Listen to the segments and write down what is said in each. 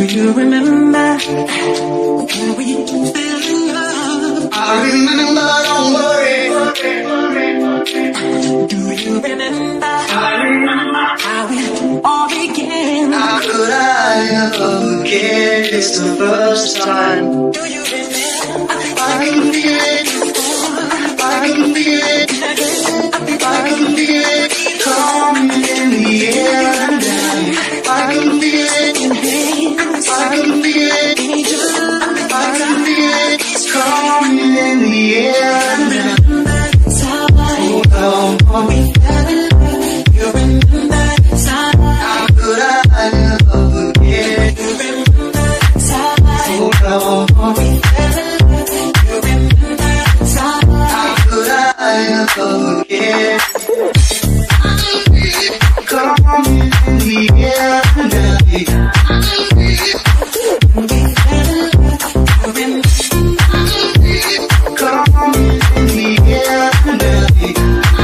you remember when we fell in love? I remember, don't worry. Do you remember? I remember How it all began? how could I ever forget? It's the first time. Do you remember? I can feel it. I can feel it. I can feel it coming in the air tonight. I can feel it. I can feel it. I can feel it coming in the air tonight. Oh no, We fell in love. You remember that time? how could I ever forget? You remember that time? Oh no, We fell in love. You remember that time? how could I ever forget? Coming in the air tonight. We fell in love. You remember? Coming in the air tonight.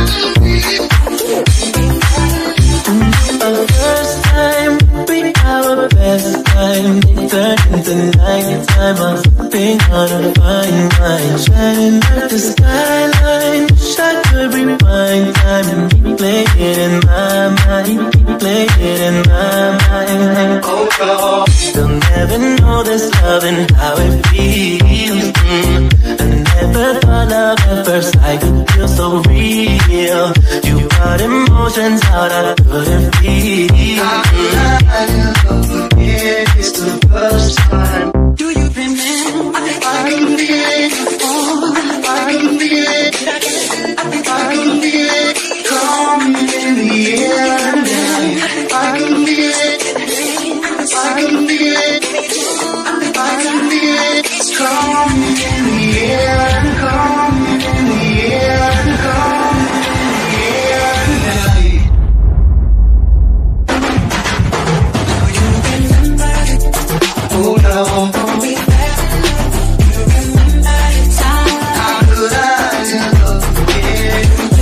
Our first time, we our best time. It turned into nighttime. I'm sipping on a fine wine, shining like the skyline. Shot could rewind time and replay it in my mind. Replay it in my mind. Oh God, They'll never know this love and how it feels. I never thought love at first sight could feel so real. You brought emotions out I couldn't feel. how could I ever forget? It's the first time. Do you remember? I can feel it. I can feel it. I can feel it coming in the air tonight. I can feel it. I can feel it. I can feel it coming in the air, coming in the air, coming in the air tonight. Do you remember? Oh no, We fell in love. You remember that time? how could I ever forget?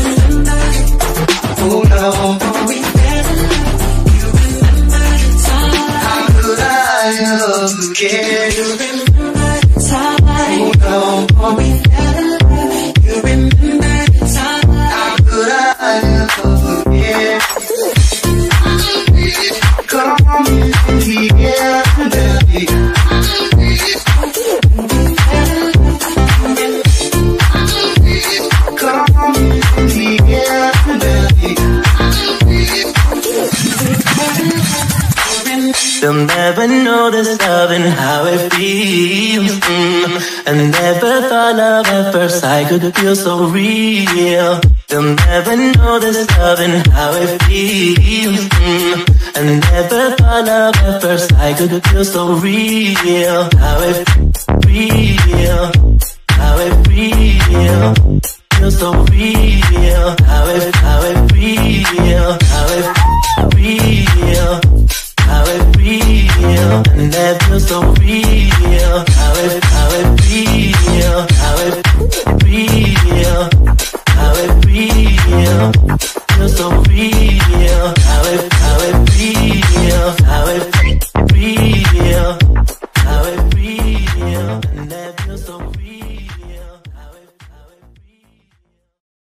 Oh no, We fell in love. You remember that time? how could I ever forget? You remember that time? Oh no, We fell in love. You remember that time? how could I ever forget? Coming in the air tonight. Coming in the air tonight. They'll never know this love and how it feels. I never thought love at first sight could feel so real. They'll never know this love and how it feels. I never thought love at first sight could feel so real. How it real, how it real, feels so real. How it real, how it real. How it real, and that feels so real. How it real, how it real, how it real, feels so real. How it real, how it real, how it real, and that